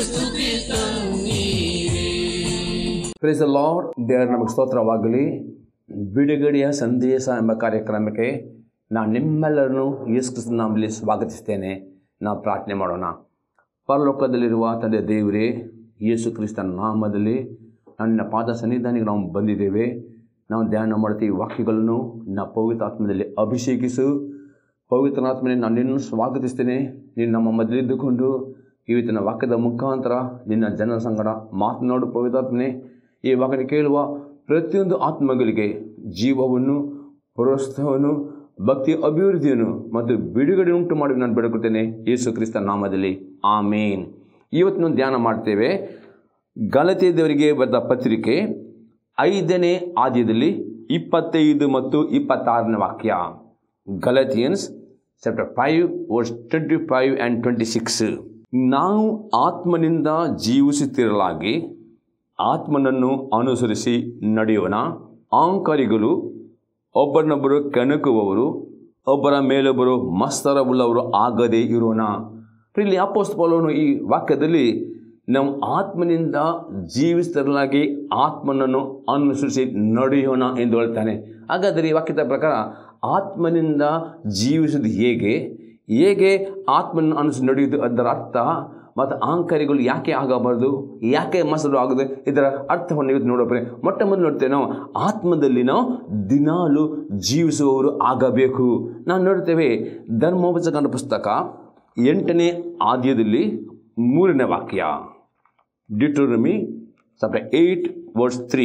ಸ್ತುತಿ ತನ್ನೀರೇ. Praise the lord. ದೇವರ ನಮಗೆ ಸ್ತೋತ್ರವಾಗಲಿ. ಬಿಡುಗಡೆಯ ಸಂದೇಶ ಎಂಬ ಕಾರ್ಯಕ್ರಮಕ್ಕೆ ನಾನು ನಿಮ್ಮೆಲ್ಲರನ್ನು ಯೇಸು ಕ್ರಿಸ್ತನ ನಾಮದಲ್ಲಿ ಸ್ವಾಗತಿಸ್ತೇನೆ. ನಾವು ಪ್ರಾರ್ಥನೆ ಮಾಡೋಣ. ಪರಲೋಕದಲ್ಲಿರುವ ತಂದೆ ದೇವರೇ, ಯೇಸು ಕ್ರಿಸ್ತನ ನಾಮದಲ್ಲಿ ನನ್ನ ಪಾದ ಸನ್ನಿಧಾನಿಗೆ ನಾವು ಬಂದಿದ್ದೇವೆ. ನಾವು ಧ್ಯಾನ ಮಾಡ್ತೀವಿ ವಾಕ್ಯಗಳನ್ನು. ನಾವು ಪವಿತ್ರಾತ್ಮದಲ್ಲಿ ಅಭಿಷೇಕಿಸು. ಪವಿತ್ರಾತ್ಮನೇ, ನಾನು ನಿನ್ನನ್ನು ಸ್ವಾಗತಿಸ್ತೇನೆ. ನೀನು ನಮ್ಮ ಮೊದಲಿದ್ದುಕೊಂಡು ಇವತ್ತಿನ ವಾಕ್ಯದ ಮುಖಾಂತರ ನಿನ್ನ ಜನರ ಸಂಗಡ ಮಾತನಾಡು. ಪವಿತ್ರಾತ್ಮನೇ, ಈ ವಾಕ್ಯ ಕೇಳುವ ಪ್ರತಿಯೊಂದು ಆತ್ಮಗಳಿಗೆ ಜೀವವನ್ನು, ಪ್ರೋತ್ಸಾಹವನ್ನು, ಭಕ್ತಿ ಅಭಿವೃದ್ಧಿಯನ್ನು ಮತ್ತು ಬಿಡುಗಡೆ ಉಂಟು ಮಾಡಿ ನಾನು ಬೇಡಿಕೊಳ್ಳುತ್ತೇನೆ ಯೇಸು ಕ್ರಿಸ್ತನ ನಾಮದಲ್ಲಿ, ಆಮೇನ್. ಇವತ್ತು ನಾವು ಧ್ಯಾನ ಮಾಡ್ತೇವೆ ಗಲಾತ್ಯದವರಿಗೆ ಬರೆದ ಪತ್ರಿಕೆ 5ನೇ ಅಧ್ಯಾಯದಲ್ಲಿ 25 ಮತ್ತು 26ನೇ ವಾಕ್ಯ. Galatians chapter 5 verse 25 and 26. ನಾವು ಆತ್ಮನಿಂದ ಜೀವಿಸುತ್ತಿರಲಾಗಿ ಆತ್ಮನನ್ನು ಅನುಸರಿಸಿ ನಡೆಯೋಣ. ಅಹಂಕಾರಿಗಳು, ಒಬ್ಬರನ್ನೊಬ್ಬರು ಕೆಣಕುವವರು, ಒಬ್ಬರ ಮೇಲೊಬ್ಬರು ಮತ್ಸರವುಳ್ಳವರು ಆಗದೇ ಇರೋಣ. ಇಲ್ಲಿ ಅಪೊಸ್ತಲ ಪೌಲನು ಈ ವಾಕ್ಯದಲ್ಲಿ ನಾವು ಆತ್ಮನಿಂದ ಜೀವಿಸುತ್ತಿರಲಾಗಿ ಆತ್ಮನನ್ನು ಅನುಸರಿಸಿ ನಡೆಯೋಣ ಎಂದು ಹೇಳ್ತಾನೆ. ಹಾಗಾದರೆ ಈ ವಾಕ್ಯದ ಪ್ರಕಾರ ಆತ್ಮನಿಂದ ಜೀವಿಸುವುದು ಹೇಗೆ ಆತ್ಮನನ್ನು ಅನುಸರಿಸಿ ನಡೆಯುವುದು, ಅದರ ಅರ್ಥ ಮತ್ತು ಅಹಂಕಾರಿಗಳು ಯಾಕೆ ಆಗಬಾರ್ದು, ಯಾಕೆ ಮಸರು ಆಗೋದು, ಇದರ ಅರ್ಥವನ್ನು ಇವತ್ತು ನೋಡೋಪ್ರೆ. ಮೊಟ್ಟ ಮೊದಲು ನೋಡ್ತೇವೆ, ನಾವು ಆತ್ಮದಲ್ಲಿ ನಾವು ದಿನಾಲು ಜೀವಿಸುವವರು ಆಗಬೇಕು. ನಾವು ನೋಡ್ತೇವೆ ಧರ್ಮೋಪದೇಶಕಾಂಡ ಪುಸ್ತಕ 8ನೇ ಅಧ್ಯಾಯದಲ್ಲಿ 3ನೇ ವಾಕ್ಯ. Deuteronomy chapter 8 verse 3.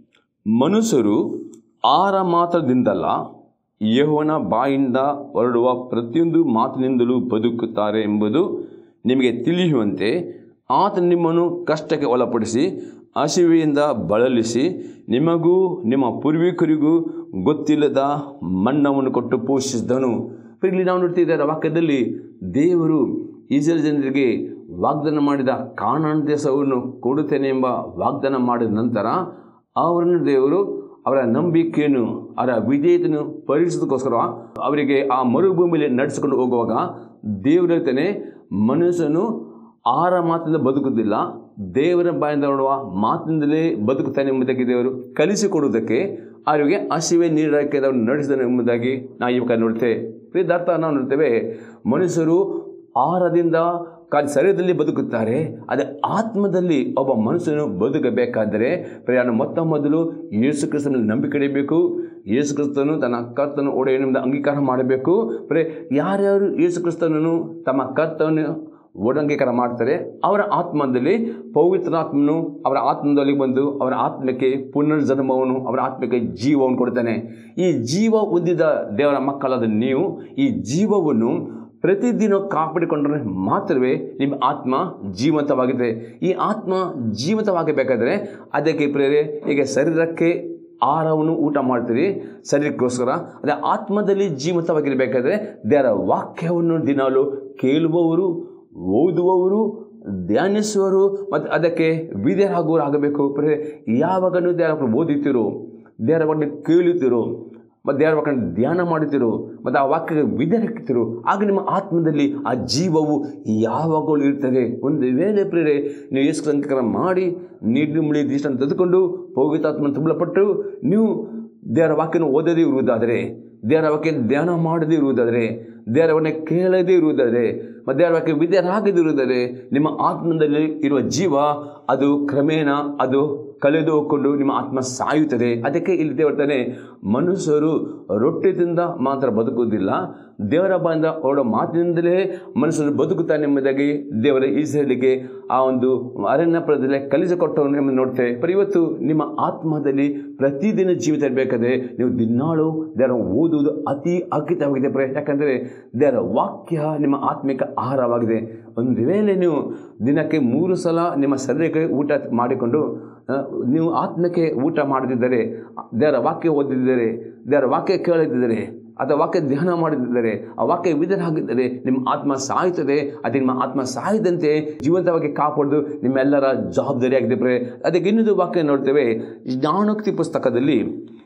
ಮನುಷ್ಯರು ಆಹಾರ ಮಾತ್ರದಿಂದಲ್ಲ, ಯೆಹೋವನ ಬಾಯಿಂದ ಹೊರಡುವ ಪ್ರತಿಯೊಂದು ಮಾತಿನಿಂದಲೂ ಬದುಕುತ್ತಾರೆ ಎಂಬುದು ನಿಮಗೆ ತಿಳಿಯುವಂತೆ ಆತ ನಿಮ್ಮನ್ನು ಕಷ್ಟಕ್ಕೆ ಒಳಪಡಿಸಿ ಹಸಿವೆಯಿಂದ ಬಳಲಿಸಿ ನಿಮಗೂ ನಿಮ್ಮ ಪೂರ್ವಿಕರಿಗೂ ಗೊತ್ತಿಲ್ಲದ ಮನ್ನವನ್ನು ಕೊಟ್ಟು ಪೋಷಿಸಿದನು. ಇಲ್ಲಿ ನಾವು ನೋಡ್ತಿದ್ದಾರೆ ವಾಕ್ಯದಲ್ಲಿ ದೇವರು ಇಸ್ರಾಯೇಲ್ ಜನರಿಗೆ ವಾಗ್ದಾನ ಮಾಡಿದ ಕಾನಾನ್ ದೇಶವನ್ನು ಕೊಡುತ್ತೇನೆ ಎಂಬ ವಾಗ್ದಾನ ಮಾಡಿದ ನಂತರ ಅವರನ್ನು ದೇವರು ಅವರ ನಂಬಿಕೆಯನ್ನು, ಅವರ ವಿಧೇಯತೆಯನ್ನು ಪರೀಕ್ಷಿಸೋದಕ್ಕೋಸ್ಕರ ಅವರಿಗೆ ಆ ಮರುಭೂಮಿಯಲ್ಲಿ ನಡೆಸಿಕೊಂಡು ಹೋಗುವಾಗ ದೇವರು ಹೇಳ್ತಾನೆ, ಮನುಷ್ಯನು ಆಹಾರ ಮಾತಿನಿಂದ ಬದುಕುವುದಿಲ್ಲ, ದೇವರ ಬಾಯಿಂದ ಹೊರಡುವ ಮಾತಿನಿಂದಲೇ ಬದುಕುತ್ತಾನೆ ಎಂಬುದಾಗಿ ದೇವರು ಕಲಿಸಿಕೊಡುವುದಕ್ಕೆ ಅವರಿಗೆ ಹಸಿವೆ ನೀರಾಕಿ ಅವರು ನಡೆಸಿದನು ಎಂಬುದಾಗಿ ನಾವು ಇವಾಗ ನೋಡ್ತೇವೆ. ಇದರ್ಥ ನಾವು ನೋಡ್ತೇವೆ, ಮನುಷ್ಯರು ಆಹಾರದಿಂದ ಶರೀರದಲ್ಲಿ ಬದುಕುತ್ತಾರೆ, ಅದೇ ಆತ್ಮದಲ್ಲಿ ಒಬ್ಬ ಮನುಷ್ಯನು ಬದುಕಬೇಕಾದರೆ ಪ್ರಯಾಣ ಮೊತ್ತ ಮೊದಲು ಯೇಸು ಕ್ರಿಸ್ತನಲ್ಲಿ ನಂಬಿಕೆ ಇಡಬೇಕು. ಯೇಸು ಕ್ರಿಸ್ತನು ತನ್ನ ಕರ್ತನು ಒಡೆಯನೆಂಬ ಅಂಗೀಕಾರ ಮಾಡಬೇಕು. ಯಾರ್ಯಾರು ಯೇಸು ಕ್ರಿಸ್ತನನ್ನು ತಮ್ಮ ಕರ್ತವನ್ನು ಒಡಂಗೀಕಾರ ಮಾಡ್ತಾರೆ, ಅವರ ಆತ್ಮದಲ್ಲಿ ಪವಿತ್ರಾತ್ಮನು ಅವರ ಆತ್ಮದಲ್ಲಿ ಬಂದು ಅವರ ಆತ್ಮಕ್ಕೆ ಪುನರ್ಜನ್ಮವನ್ನು, ಅವರ ಆತ್ಮಕ್ಕೆ ಜೀವವನ್ನು ಕೊಡ್ತಾನೆ. ಈ ಜೀವ ಹೊಂದಿದ ದೇವರ ಮಕ್ಕಳಾದ ನೀವು ಈ ಜೀವವನ್ನು ಪ್ರತಿದಿನ ಕಾಪಾಡಿಕೊಂಡ್ರೆ ಮಾತ್ರವೇ ನಿಮ್ಮ ಆತ್ಮ ಜೀವಂತವಾಗಿದೆ. ಈ ಆತ್ಮ ಜೀವಂತವಾಗಬೇಕಾದ್ರೆ ಅದಕ್ಕೆ ಪ್ರೇರೆ ಈಗ ಶರೀರಕ್ಕೆ ಆಹಾರವನ್ನು ಊಟ ಮಾಡ್ತೀರಿ ಶರೀರಕ್ಕೋಸ್ಕರ, ಅದೇ ಆತ್ಮದಲ್ಲಿ ಜೀವಂತವಾಗಿರಬೇಕಾದ್ರೆ ದೇವರ ವಾಕ್ಯವನ್ನು ದಿನಾಲು ಕೇಳುವವರು, ಓದುವವರು, ಧ್ಯಾನಿಸುವರು ಮತ್ತು ಅದಕ್ಕೆ ವಿಧೇಯರಾಗುವರು ಆಗಬೇಕು. ಯಾವಾಗ ನೀವು ದೇವರ ಓದುತ್ತೀರೋ, ದೇವರ ಬಗ್ಗೆ ಕೇಳುತ್ತೀರೋ ಮತ್ತು ದೇವರ ವಾಕ್ಯ ಧ್ಯಾನ ಮಾಡುತ್ತೀರೋ ಮತ್ತು ಆ ವಾಕ್ಯಕ್ಕೆ ವಿಧೇಯರಾಗ್ತೀರೋ, ಆಗ ನಿಮ್ಮ ಆತ್ಮದಲ್ಲಿ ಆ ಜೀವವು ಯಾವಾಗಲೂ ಇರ್ತದೆ. ಒಂದು ವೇಳೆ ಪ್ರೇರೆ ನೀವು ಯೇಸು ಸಂಕರ ಮಾಡಿ ನಿರ್ಮೂಲಿ ದೃಷ್ಟಿಯನ್ನು ತೆಗೆದುಕೊಂಡು ಪವಿತ್ರಾತ್ಮನ ತುಂಬಲ್ಪಟ್ಟು ನೀವು ದೇವರ ವಾಕ್ಯನ ಓದದೇ ಇರುವುದಾದರೆ, ದೇವರ ವಾಕ್ಯ ಧ್ಯಾನ ಮಾಡದೇ ಇರುವುದಾದರೆ, ದೇವರವನ್ನೇ ಕೇಳದೇ ಇರುವುದಾದರೆ ಮತ್ತು ದೇವರ ವಾಕ್ಯ ವಿಧೇಯರಾಗದೇ ಇರುವುದಾದರೆ ನಿಮ್ಮ ಆತ್ಮದಲ್ಲಿ ಇರುವ ಜೀವ ಅದು ಕ್ರಮೇಣ ಅದು ಕಳೆದು ಹೋಗಿಕೊಂಡು ನಿಮ್ಮ ಆತ್ಮ ಸಾಯುತ್ತದೆ. ಅದಕ್ಕೆ ಇಲ್ಲಿ ದೇವರ್ತಾನೆ, ಮನುಷ್ಯರು ರೊಟ್ಟಿಯಿಂದ ಮಾತ್ರ ಬದುಕುವುದಿಲ್ಲ, ದೇವರ ಬಾಯಿಂದ ಹೊರಡೋ ಮಾತಿನಿಂದಲೇ ಮನುಷ್ಯರು ಬದುಕುತ್ತಾನೆ ಎಂಬುದಾಗಿ ದೇವರ ಇಸ್ರಾಯೇಲಿಗೆ ಆ ಒಂದು ಅರಣ್ಯ ಪ್ರದೇಶದಲ್ಲಿ ಕಲಿಸಿಕೊಟ್ಟವನು ಎಂಬುದು ನೋಡ್ತೇವೆ. ಇವತ್ತು ನಿಮ್ಮ ಆತ್ಮದಲ್ಲಿ ಪ್ರತಿದಿನ ಜೀವಿತ ಇರಬೇಕಾದ್ರೆ ನೀವು ದಿನಾಳು ದೇವರ ಓದುವುದು ಅತಿ ಅಗತ್ಯವಾಗಿದೆ. ಯಾಕಂದರೆ ದೇವರ ವಾಕ್ಯ ನಿಮ್ಮ ಆತ್ಮಿಕ ಆಹಾರವಾಗಿದೆ. ಒಂದು ವೇಳೆ ನೀವು ದಿನಕ್ಕೆ 3 ಸಲ ನಿಮ್ಮ ಶರೀರಕ್ಕೆ ಊಟ ಮಾಡಿಕೊಂಡು ನೀವು ಆತ್ಮಕ್ಕೆ ಊಟ ಮಾಡದಿದ್ದರೆ, ದೇವರ ವಾಕ್ಯ ಓದಿದ್ದರೆ, ದೇವರ ವಾಕ್ಯ ಕೇಳದಿದ್ದರೆ ಅಥವಾ ವಾಕ್ಯ ಧ್ಯಾನ ಮಾಡಿದ್ದರೆ, ಆ ವಾಕ್ಯ ವಿಧರಾಗಿದ್ದರೆ ನಿಮ್ಮ ಆತ್ಮ ಸಾಯುತ್ತದೆ. ಅದು ನಿಮ್ಮ ಆತ್ಮ ಸಾಯದಂತೆ ಜೀವಂತವಾಗಿ ಕಾಪಾಡೋದು ನಿಮ್ಮೆಲ್ಲರ ಜವಾಬ್ದಾರಿಯಾಗಿದೆ. ಅದಕ್ಕೆ ಇನ್ನೊಂದು ವಾಕ್ಯ ನೋಡ್ತೇವೆ ಜ್ಞಾನೋಕ್ತಿ ಪುಸ್ತಕದಲ್ಲಿ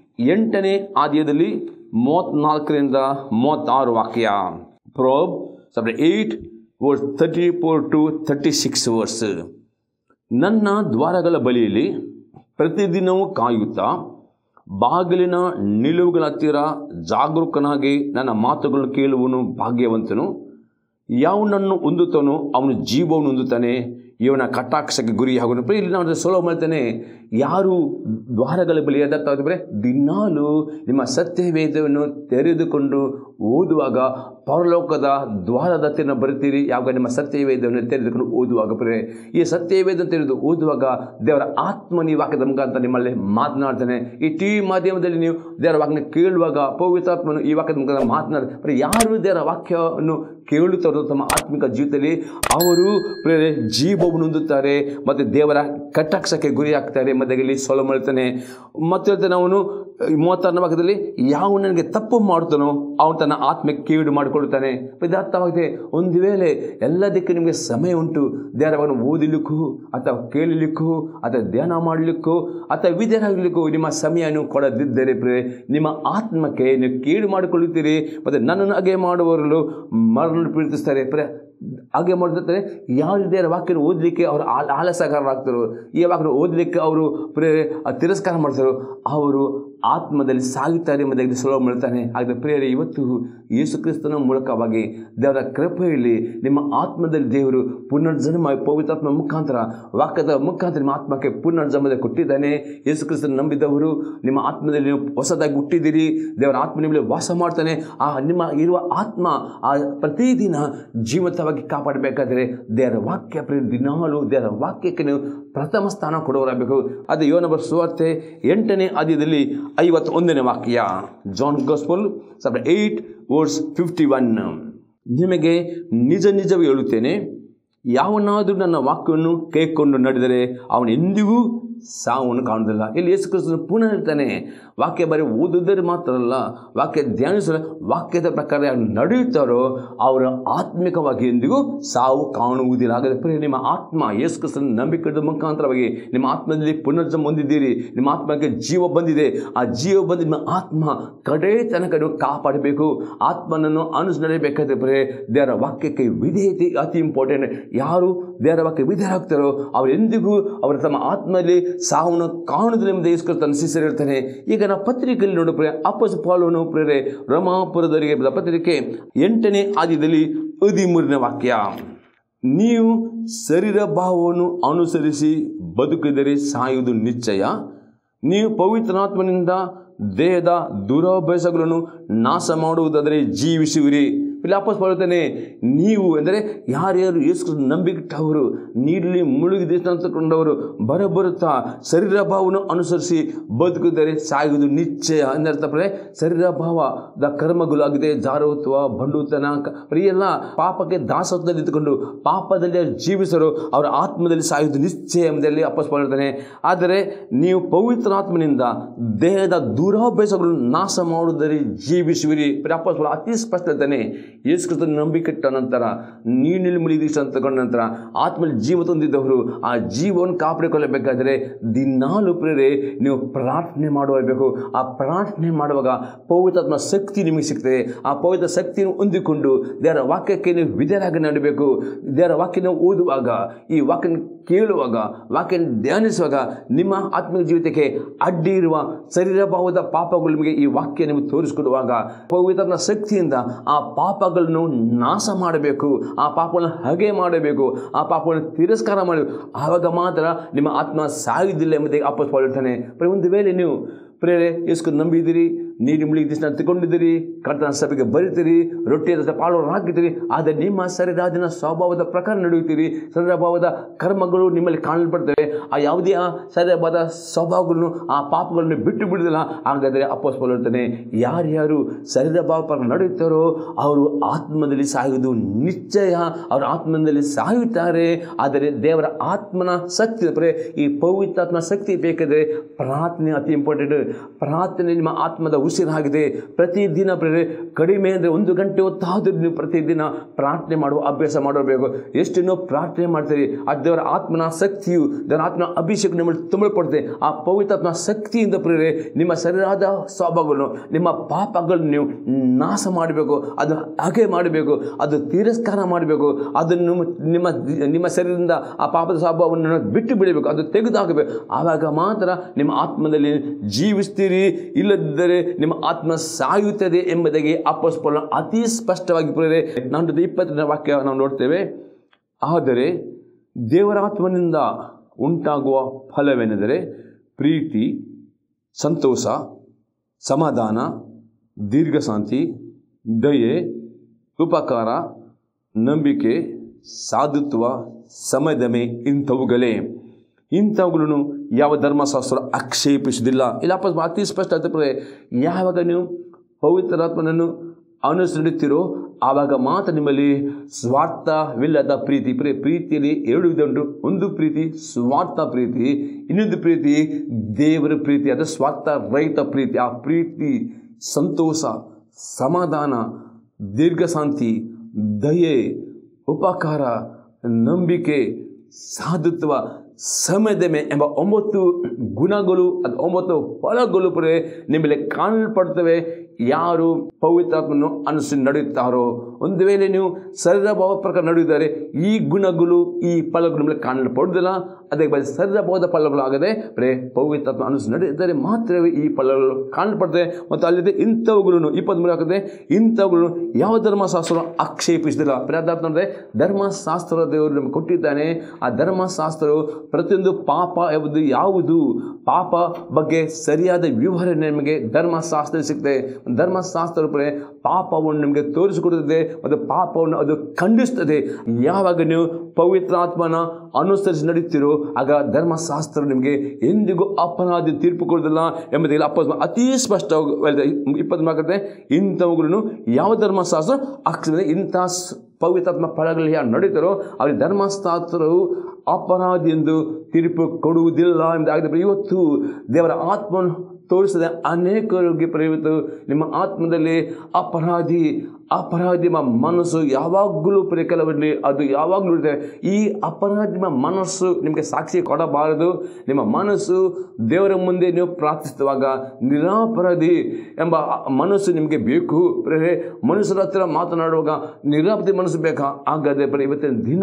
8ನೇ ಅಧ್ಯಾಯದಲ್ಲಿ 34ರಿಂದ 36 ವಾಕ್ಯ. Proverbs chapter 8 verse 34 to 36 verse. ನನ್ನ ದ್ವಾರಗಳ ಬಳಿಯಲ್ಲಿ ಪ್ರತಿದಿನವೂ ಕಾಯುತ್ತಾ ಬಾಗಿಲಿನ ನಿಲುವುಗಳ ಹತ್ತಿರ ಜಾಗರೂಕನಾಗಿ ನನ್ನ ಮಾತುಗಳನ್ನು ಕೇಳುವನು ಭಾಗ್ಯವಂತನು. ಯಾವನನ್ನು ಹೊಂದುತ್ತಾನೋ ಅವನು ಜೀವವನ್ನು ಹೊಂದುತ್ತಾನೆ, ಇವನ ಕಟಾಕ್ಷಕ್ಕೆ ಗುರಿಯಾಗುವನು. ಇಲ್ಲಿ ನಾವು ಸೊಲೊಮೋನ ಹೇಳ್ತಾನೆ, ಯಾರು ದ್ವಾರಗಳ ಬಳಿ ಅದಕ್ಕೆ ದಿನಾಲು ನಿಮ್ಮ ಸತ್ಯವೇದವನ್ನು ತೆರೆದುಕೊಂಡು ಓದುವಾಗ ಪರಲೋಕದ ದ್ವಾರದ ಹತ್ತಿರ ಬರ್ತೀರಿ. ಯಾವಾಗ ನಿಮ್ಮ ಸತ್ಯವೇದವನ್ನು ತೆರೆದುಕೊಂಡು ಓದುವಾಗ ಈ ಸತ್ಯವೇದವನ್ನು ತೆರೆದು ಓದುವಾಗ ದೇವರ ಆತ್ಮನ ಈ ವಾಕ್ಯದ ಮುಖಾಂತರ ನಿಮ್ಮಲ್ಲಿ ಮಾತನಾಡ್ತಾನೆ. ಈ ಟಿ ವಿ ಮಾಧ್ಯಮದಲ್ಲಿ ನೀವು ದೇವರ ವಾಕ್ಯನ ಕೇಳುವಾಗ ಪವಿತ್ರಾತ್ಮನು ಈ ವಾಕ್ಯದ ಮುಖಾಂತರ ಮಾತನಾಡ್ತಾರೆ. ಯಾರು ದೇವರ ವಾಕ್ಯವನ್ನು ಕೇಳುತ್ತಾರೋ ತಮ್ಮ ಆತ್ಮಿಕ ಜೀವಿತದಲ್ಲಿ ಅವರು ಜೀವವನ್ನು ಹೊಂದುತ್ತಾರೆ ಮತ್ತು ದೇವರ ಕಟಾಕ್ಷಕ್ಕೆ ಗುರಿ ಆಗ್ತಾರೆ. ಮಧ್ಯದಲ್ಲಿ ಸೊಲೊಮೋನ ಹೇಳ್ತಾನೆ, ಮತ್ತೆ ಹೇಳ್ತಾನೆ ಅವನು 36ನೇ ವಾಕ್ಯದಲ್ಲಿ, ಯಾವ ನನಗೆ ತಪ್ಪು ಮಾಡ್ತಾನೋ ಅವನು ತನ್ನ ಆತ್ಮಕ್ಕೆ ಕೀಡು ಮಾಡಿಕೊಳ್ಳುತ್ತಾನೆ. ಅರ್ಥವಾಗಿದೆ. ಒಂದು ವೇಳೆ ಎಲ್ಲದಕ್ಕೆ ನಿಮಗೆ ಸಮಯ ಉಂಟು, ದೇವರನ್ನು ಓದಲಿಕ್ಕೂ ಅಥವಾ ಕೇಳಲಿಕ್ಕೂ ಅಥವಾ ಧ್ಯಾನ ಮಾಡಲಿಕ್ಕೂ ಅಥವಾ ವಿದ್ಯಾರಾಗಲಿಕ್ಕೂ ನಿಮ್ಮ ಸಮಯವನ್ನು ಕೊಡದಿದ್ದರೆ ನಿಮ್ಮ ಆತ್ಮಕ್ಕೆ ನೀವು ಕೀಡು ಮಾಡಿಕೊಳ್ಳುತ್ತೀರಿ. ಮತ್ತು ನನ್ನನ್ನು ಹಾಗೆ ಮಾಡುವವರು ಮರಳು ಪ್ರೀತಿಸ್ತಾರೆ. ಹಾಗೆ ಮಾಡಿರ್ತಾರೆ. ಯಾರು ದೇವರ ವಾಕ್ಯನ ಓದಲಿಕ್ಕೆ ಅವರು ಆಲಸ್ಯಗಾರರಾಗ್ತಾರೋ, ಈ ವಾಕ್ಯನ ಓದಲಿಕ್ಕೆ ಅವರು ತಿರಸ್ಕಾರ ಮಾಡ್ತಾರೋ ಅವರು ಆತ್ಮದಲ್ಲಿ ಸಾಗುತ್ತಾರೆ ಎಂಬುದಾಗಿ ಸೊಲೊಮೋನ ಹೇಳ್ತಾನೆ. ಹಾಗೆ ಪ್ರಿಯರೇ, ಇವತ್ತು ಯೇಸು ಕ್ರಿಸ್ತನ ಮೂಲಕವಾಗಿ ದೇವರ ಕೃಪೆಯಲ್ಲಿ ನಿಮ್ಮ ಆತ್ಮದಲ್ಲಿ ದೇವರು ಪುನರ್ಜನ್ಮ ಪವಿತ್ರಾತ್ಮ ಮುಖಾಂತರ ವಾಕ್ಯದ ಮುಖಾಂತರ ನಿಮ್ಮ ಆತ್ಮಕ್ಕೆ ಪುನರ್ಜನ್ಮದ ಕೊಟ್ಟಿದ್ದಾನೆ. ಯೇಸು ಕ್ರಿಸ್ತನ ನಂಬಿದವರು ನಿಮ್ಮ ಆತ್ಮದಲ್ಲಿ ನೀವು ಹೊಸದಾಗಿ ಹುಟ್ಟಿದ್ದೀರಿ. ದೇವರ ಆತ್ಮ ನಿಮ್ಮಲ್ಲಿ ವಾಸ ಮಾಡ್ತಾನೆ. ಆ ನಿಮ್ಮ ಇರುವ ಆತ್ಮ ಆ ಪ್ರತಿದಿನ ಜೀವಂತವಾಗಿ ಕಾಪಾಡಬೇಕಾದರೆ ದೇವರ ವಾಕ್ಯ ದಿನಾಲು ದೇವರ ವಾಕ್ಯಕ್ಕೆ ನೀವು ಪ್ರಥಮ ಸ್ಥಾನ ಕೊಡುವರಾಗಬೇಕು. ಅದು ಯೋಹನ ಸುವಾರ್ತೆ 8ನೇ ಅಧ್ಯಾಯದಲ್ಲಿ 51ನೇ ವಾಕ್ಯ. John gospel chapter 8:51. ನಿಮಗೆ ನಿಜ ನಿಜವೇ ಹೇಳುತ್ತೇನೆ, ಯಾವನಾದರೂ ನನ್ನ ವಾಕ್ಯವನ್ನು ಕೈಕೊಂಡು ನಡೆದರೆ ಅವನು ಎಂದಿಗೂ ಸಾವನ್ನು ಕಾಣುವುದಿಲ್ಲ. ಇಲ್ಲಿ ಯೇಸು ಕ್ರಿಸ್ತನು ಪುನಃ ಹೇಳ್ತಾನೆ, ವಾಕ್ಯ ಬರೀ ಓದುವುದರ ಮಾತ್ರ ಅಲ್ಲ, ವಾಕ್ಯ ಧ್ಯಾನಿಸಲು ವಾಕ್ಯದ ಪ್ರಕಾರ ಯಾರು ನಡೆಯುತ್ತಾರೋ ಅವರ ಆತ್ಮಿಕವಾಗಿ ಎಂದಿಗೂ ಸಾವು ಕಾಣುವುದಿಲ್ಲ. ಹಾಗಾದರೆ ನಿಮ್ಮ ಆತ್ಮ ಯೇಸು ಕ್ರಿಸ್ತನ ನಂಬಿಕೆಯ ಮುಖಾಂತರವಾಗಿ ನಿಮ್ಮ ಆತ್ಮದಲ್ಲಿ ಪುನರ್ಜನ್ಮ ಹೊಂದಿದ್ದೀರಿ. ನಿಮ್ಮ ಆತ್ಮಕ್ಕೆ ಜೀವ ಬಂದಿದೆ. ಆ ಜೀವ ಬಂದು ನಿಮ್ಮ ಆತ್ಮ ಕಡೆ ತನಕ ನೀವು ಕಾಪಾಡಬೇಕು. ಆತ್ಮನನ್ನು ಅನುಸರಿಸಬೇಕಾದ್ರೆ ದೇವರ ವಾಕ್ಯಕ್ಕೆ ವಿಧೇಯತೆ ಅತಿ ಇಂಪಾರ್ಟೆಂಟ್. ಯಾರು ದೇವರ ವಾಕ್ಯ ವಿಧೇಯರಾಗ್ತಾರೋ ಅವರು ಎಂದಿಗೂ ಅವರ ತಮ್ಮ ಆತ್ಮದಲ್ಲಿ ಸಾವನ್ನು ಕಾಣುವುದಿಲ್ಲ ಎಂಬುದು ಯೇಸು ಕ್ರಿಸ್ತನ ಶಿಷ್ಯರು ಹೇಳ್ತಾನೆ. ಈಗ ನಾವು ಪತ್ರಿಕೆಯಲ್ಲಿ ನೋಡು ಅಪೊಸ್ತಲ ಪೌಲನು ರೋಮಾಪುರದವರಿಗೆ ಬರೆದ ಪತ್ರಿಕೆ 8ನೇ ಅಧ್ಯಾಯದಲ್ಲಿ 13ನೇ ವಾಕ್ಯ. ನೀವು ಶರೀರ ಭಾವವನ್ನು ಅನುಸರಿಸಿ ಬದುಕಿದರೆ ಸಾಯುವುದು ನಿಶ್ಚಯ. ನೀವು ಪವಿತ್ರಾತ್ಮನಿಂದ ದೇಹದ ದುರಭ್ಯಾಸಗಳನ್ನು ನಾಶ ಮಾಡುವುದಾದರೆ ಜೀವಿಸುವಿರಿ. ಇಲ್ಲಿ ಅಪೊಸ್ತಲ ಪೌಲ ಹೇಳ್ತಾನೆ, ನೀವು ಎಂದರೆ ಯಾರ್ಯಾರು ಯೇಸು ಕ್ರಿಸ್ತನ ನಂಬಿಕೆಟ್ಟವರು, ನೀರಲ್ಲಿ ಮುಳುಗಿ ಅಂತಕೊಂಡವರು ಬರುತ್ತಾ ಶರೀರ ಭಾವವನ್ನು ಅನುಸರಿಸಿ ಬದುಕಿದರೆ ಸಾಯುವುದು ನಿಶ್ಚಯ. ಎಂದರ್ಥಪ್ರೆ ಶರೀರ ಭಾವದ ಕರ್ಮಗಳಾಗಿದೆ, ಜಾರತ್ವ, ಬಂಡುತನ, ಎಲ್ಲ ಪಾಪಕ್ಕೆ ದಾಸತ್ವದಲ್ಲಿ ಇದ್ದುಕೊಂಡು ಪಾಪದಲ್ಲಿ ಜೀವಿಸರು ಅವರ ಆತ್ಮದಲ್ಲಿ ಸಾಯುವುದು ನಿಶ್ಚಯ ಎಂಬುದರಲ್ಲಿ ಅಪೊಸ್ತಲ ಪೌಲ ಹೇಳ್ತಾನೆ. ಆದರೆ ನೀವು ಪವಿತ್ರಾತ್ಮನಿಂದ ದೇಹದ ದುರಭ್ಯಾಸಗಳನ್ನು ನಾಶ ಮಾಡುವುದರಲ್ಲಿ ಜೀವಿಸುವಿರಿ. ಅಪೊಸ್ತಲ ಪೌಲ ಅತಿ ಸ್ಪಷ್ಟ ಹೇಳ್ತಾನೆ, ಯೇಸು ಕ್ರಿಸ್ತನ ನಂಬಿಕೆಟ್ಟ ನಂತರ ನೀರಿನಲ್ಲಿ ಮುಳುಗಿ ಅಂತಕೊಂಡ ನಂತರ ಆತ್ಮಲ್ಲಿ ಜೀವ ತಂದಿದ್ದವರು ಆ ಜೀವವನ್ನು ಕಾಪಾಡಿಕೊಳ್ಳಬೇಕಾದರೆ ದಿನಾಲು ನೀವು ಪ್ರಾರ್ಥನೆ ಮಾಡಬೇಕು. ಆ ಪ್ರಾರ್ಥನೆ ಮಾಡುವಾಗ ಪವಿತ್ರಾತ್ಮ ಶಕ್ತಿ ನಿಮಗೆ ಸಿಗ್ತದೆ. ಆ ಪವಿತ್ರ ಶಕ್ತಿಯನ್ನು ಹೊಂದಿಕೊಂಡು ದೇವರ ವಾಕ್ಯಕ್ಕೆ ನೀವು ವಿಧೇಯರಾಗಿ ನಡಬೇಕು. ದೇವರ ವಾಕ್ಯನ ಓದುವಾಗ, ಈ ವಾಕ್ಯನ ಕೇಳುವಾಗ, ವಾಕ್ಯನ ಧ್ಯಾನಿಸುವಾಗ ನಿಮ್ಮ ಆತ್ಮಿಕ ಜೀವಿತಕ್ಕೆ ಅಡ್ಡಿ ಇರುವ ಶರೀರ ಭಾವದ ಪಾಪಗಳು ನಿಮಗೆ ಈ ವಾಕ್ಯ ನಿಮಗೆ ತೋರಿಸಿಕೊಡುವಾಗ ಪವಿತ್ರಾತ್ಮ ಶಕ್ತಿಯಿಂದ ಆ ಪಾಪಗಳನ್ನು ನಾಶ ಮಾಡಬೇಕು. ಆ ಪಾಪಗಳನ್ನು ಹಾಗೆ ಮಾಡಬೇಕು. ಆ ಪಾಪಗಳನ್ನು ತಿರಸ್ಕಾರ ಮಾಡಬೇಕು. ಆವಾಗ ಮಾತ್ರ ನಿಮ್ಮ ಆತ್ಮ ಸಾಯುವುದಿಲ್ಲ ಎಂಬುದಾಗಿ ಅಪೊಸ್ತಲ ಪೌಲ ಹೇಳ್ತಾನೆ. ಒಂದು ವೇಳೆ ನೀವು ಯೇಸು ನಂಬಿದ್ದೀರಿ, ನೀರು ಮುಳುಗಿ ತಗೊಂಡಿದ್ದೀರಿ, ಕರ್ತನ ಸಭೆಗೆ ಬರೀತೀರಿ, ರೊಟ್ಟಿಯ ಪಾಲುಗಳನ್ನು ಹಾಕಿದ್ದೀರಿ, ಆದರೆ ನಿಮ್ಮ ಶರೀರಾದಿನ ಸ್ವಭಾವದ ಪ್ರಕಾರ ನಡೆಯುತ್ತೀರಿ. ಶರೀರ ಭಾವದ ಕರ್ಮಗಳು ನಿಮ್ಮಲ್ಲಿ ಕಾಣಲ್ಪಡ್ತವೆ. ಆ ಯಾವುದೇ ಶರೀರವಾದ ಸ್ವಭಾವಗಳನ್ನು ಆ ಪಾಪಗಳನ್ನು ಬಿಟ್ಟು ಬಿಡುವುದಿಲ್ಲ. ಹಾಗಾದರೆ ಅಪೊಸ್ತಲ ಪೌಲ ಹೇಳ್ತಾನೆ, ಯಾರ್ಯಾರು ಶರೀರ ಭಾವ ಪ್ರಕಾರ ನಡೆಯುತ್ತಾರೋ ಅವರು ಆತ್ಮದಲ್ಲಿ ಸಾಯುವುದು ನಿಶ್ಚಯ. ಅವರು ಆತ್ಮದಲ್ಲಿ ಸಾಯುತ್ತಾರೆ. ಆದರೆ ದೇವರ ಆತ್ಮನ ಶಕ್ತಿ ಈ ಪವಿತ್ರಾತ್ಮ ಶಕ್ತಿ ಬೇಕಾದರೆ ಪ್ರಾರ್ಥನೆ ಅತಿ ಇಂಪಾರ್ಟೆಂಟ್. ಪ್ರಾರ್ಥನೆ ನಿಮ್ಮ ಆತ್ಮದ ಉಸಿರಾಗಿದೆ. ಪ್ರತಿದಿನ ಪ್ರೇರೆ ಕಡಿಮೆ ಅಂದರೆ 1 ಗಂಟೆ ಹೊತ್ತಾದರೂ ನೀವು ಪ್ರತಿದಿನ ಪ್ರಾರ್ಥನೆ ಮಾಡುವ ಅಭ್ಯಾಸ ಮಾಡಬೇಕು. ಎಷ್ಟು ನೀವು ಪ್ರಾರ್ಥನೆ ಮಾಡ್ತೀರಿ, ಆ ದೇವರ ಆತ್ಮನ ಶಕ್ತಿಯು, ದೇವರ ಆತ್ಮನ ಅಭಿಷೇಕ ನಿಮ್ಮಲ್ಲಿ ತುಂಬಲ್ಪಡುತ್ತೆ. ಆ ಪವಿತ್ರಾತ್ಮ ಶಕ್ತಿಯಿಂದ ಪ್ರೇರೆ ನಿಮ್ಮ ಶರೀರದ ಸ್ವಭಾವಗಳನ್ನು, ನಿಮ್ಮ ಪಾಪಗಳನ್ನು ನೀವು ನಾಶ ಮಾಡಬೇಕು. ಅದು ಹಾಗೆ ಮಾಡಬೇಕು, ಅದು ತಿರಸ್ಕಾರ ಮಾಡಬೇಕು. ಅದನ್ನು ನಿಮ್ಮ ಶರೀರದಿಂದ ಆ ಪಾಪದ ಸ್ವಭಾವವನ್ನು ಬಿಟ್ಟು ಬಿಡಬೇಕು, ಅದು ತೆಗೆದುಹಾಕಬೇಕು. ಆವಾಗ ಮಾತ್ರ ನಿಮ್ಮ ಆತ್ಮದಲ್ಲಿ ಜೀವಿಸ್ತೀರಿ. ಇಲ್ಲದಿದ್ದರೆ ನಿಮ್ಮ ಆತ್ಮ ಸಾಯುತ್ತದೆ ಎಂಬುದಾಗಿ ಅಪೊಸ್ತಲನು ಅತಿ ಸ್ಪಷ್ಟವಾಗಿ ಪ್ರೇರೆ 20 ವಾಕ್ಯ ನಾವು ನೋಡ್ತೇವೆ. ಆದರೆ ದೇವರ ಆತ್ಮನಿಂದ ಉಂಟಾಗುವ ಫಲವೇನೆಂದರೆ ಪ್ರೀತಿ, ಸಂತೋಷ, ಸಮಾಧಾನ, ದೀರ್ಘಶಾಂತಿ, ದಯೆ, ಉಪಕಾರ, ನಂಬಿಕೆ, ಸಾಧುತ್ವ, ಸಮದಮೆ, ಇಂಥವುಗಳನ್ನು ಯಾವ ಧರ್ಮಶಾಸ್ತ್ರ ಆಕ್ಷೇಪಿಸುವುದಿಲ್ಲ. ಇಲ್ಲ ಅತಿ ಸ್ಪಷ್ಟ ಆಗ್ತದೆ. ಯಾವಾಗ ನೀವು ಪವಿತ್ರಾತ್ಮನನ್ನು ಅನುಸರಿಸುತ್ತೀರೋ ಆವಾಗ ಮಾತ್ರ ನಿಮ್ಮಲ್ಲಿ ಸ್ವಾರ್ಥವಿಲ್ಲದ ಪ್ರೀತಿ. ಪ್ರೀತಿಯಲ್ಲಿ 2 ವಿಧ ಉಂಟು. ಒಂದು ಪ್ರೀತಿ ಸ್ವಾರ್ಥ ಪ್ರೀತಿ, ಇನ್ನೊಂದು ಪ್ರೀತಿ ದೇವರ ಪ್ರೀತಿ, ಅದು ಸ್ವಾರ್ಥ ರಹಿತ ಪ್ರೀತಿ. ಆ ಪ್ರೀತಿ ಸಂತೋಷ, ಸಮಾಧಾನ, ದೀರ್ಘಶಾಂತಿ, ದಯೆ, ಉಪಕಾರ, ನಂಬಿಕೆ, ಸಾಧುತ್ವ, ಸಮದಮೆ ಎಂಬ 9 ಗುಣಗಳು, ಅದು 9 ಫಲಗಳು ನಿಮ್ಮಲ್ಲಿ ಕಾಣಲ್ಪಡ್ತವೆ ಯಾರು ಪವಿತ್ರಾತ್ಮನ್ನು ಅನುಸರಿಸಿ ನಡೆಯುತ್ತಾರೋ. ಒಂದು ವೇಳೆ ನೀವು ಶರೀರ ಭಾವ ಪ್ರಕಾರ ನಡೆಯುತ್ತಾರೆ, ಈ ಗುಣಗಳು, ಈ ಫಲಗಳು ನಿಮ್ಮಲ್ಲಿ ಕಾಣಲ್ಪಡುವುದಿಲ್ಲ. ಅದಕ್ಕೆ ಶರೀರ ಭಾವದ ಫಲಗಳು ಆಗದೆ ಪವಿತ್ರಾತ್ಮ ಅನುಸರಿಸಿ ನಡೆಯುತ್ತಾರೆ ಮಾತ್ರವೇ ಈ ಫಲಗಳು ಕಾಣಲ್ಪಡ್ತವೆ. ಮತ್ತು ಅಲ್ಲಿದೆ ಇಂಥವುಗಳನ್ನು 23 ಆಗ್ತದೆ. ಇಂಥವುಗಳನ್ನು ಯಾವ ಧರ್ಮಶಾಸ್ತ್ರ ಆಕ್ಷೇಪಿಸುವುದಿಲ್ಲ. ಅದಾರ್ಥ ಅಂದರೆ ಧರ್ಮಶಾಸ್ತ್ರ ದೇವರು ನಮಗೆ ಕೊಟ್ಟಿದ್ದಾನೆ. ಆ ಧರ್ಮಶಾಸ್ತ್ರವು ಪ್ರತಿಯೊಂದು ಪಾಪ ಎಂಬುದು ಯಾವುದು, ಪಾಪ ಬಗ್ಗೆ ಸರಿಯಾದ ವಿವರಣೆ ನಿಮಗೆ ಧರ್ಮಶಾಸ್ತ್ರ ಸಿಗ್ತದೆ. ಧರ್ಮಶಾಸ್ತ್ರ ಪಾಪವನ್ನು ನಿಮಗೆ ತೋರಿಸಿಕೊಡುತ್ತದೆ ಮತ್ತು ಪಾಪವನ್ನು ಅದು ಖಂಡಿಸ್ತದೆ. ಯಾವಾಗ ನೀವು ಪವಿತ್ರಾತ್ಮನ ಅನುಸರಿಸಿ ನಡೀತೀರೋ ಆಗ ಧರ್ಮಶಾಸ್ತ್ರ ನಿಮಗೆ ಎಂದಿಗೂ ಅಪರಾಧಿ ತೀರ್ಪು ಕೊಡುವುದಿಲ್ಲ ಎಂಬುದಾಗಿ ಅಪೊಸ್ತಲನು ಅತಿ ಸ್ಪಷ್ಟವಾಗಿ 24 ಇಂಥವುಗಳನ್ನು ಯಾವ ಧರ್ಮಶಾಸ್ತ್ರ ಆಕ್ಷೇಪಿಸುವುದಿಲ್ಲ. ಇಂಥ ಪವಿತ್ರಾತ್ಮ ಫಲಗಳಲ್ಲಿ ಯಾರು ನಡೀತಾರೋ ಅವರಿಗೆ ಧರ್ಮಶಾಸ್ತ್ರವು ಅಪರಾಧಿ ಎಂದು ತೀರ್ಪು ಕೊಡುವುದಿಲ್ಲ ಎಂಬುದಾಗಿದೆ. ಇವತ್ತು ದೇವರ ಆತ್ಮವನ್ನು ತೋರಿಸದೆ ಅನೇಕರಿಗೆ ಇವತ್ತು ನಿಮ್ಮ ಆತ್ಮದಲ್ಲಿ ಅಪರಾಧಿ ಮನಸ್ಸು ಯಾವಾಗಲೂ ಕೆಲವರಲ್ಲಿ ಅದು ಯಾವಾಗಲೂ ಇರುತ್ತೆ. ಈ ಅಪರಾಧಿ ಮನಸ್ಸು ನಿಮಗೆ ಸಾಕ್ಷಿ ಕೊಡಬಾರದು. ನಿಮ್ಮ ಮನಸ್ಸು ದೇವರ ಮುಂದೆ ನೀವು ಪ್ರಾರ್ಥಿಸುವಾಗ ನಿರಾಪರಾಧಿ ಎಂಬ ಮನಸ್ಸು ನಿಮಗೆ ಬೇಕು. ಮನುಷ್ಯರ ಹತ್ರ ಮಾತನಾಡುವಾಗ ನಿರಾಪರಾಧಿ ಮನಸ್ಸು ಬೇಕಾ? ಹಾಗಾದರೆ ಇವತ್ತಿನ ದಿನ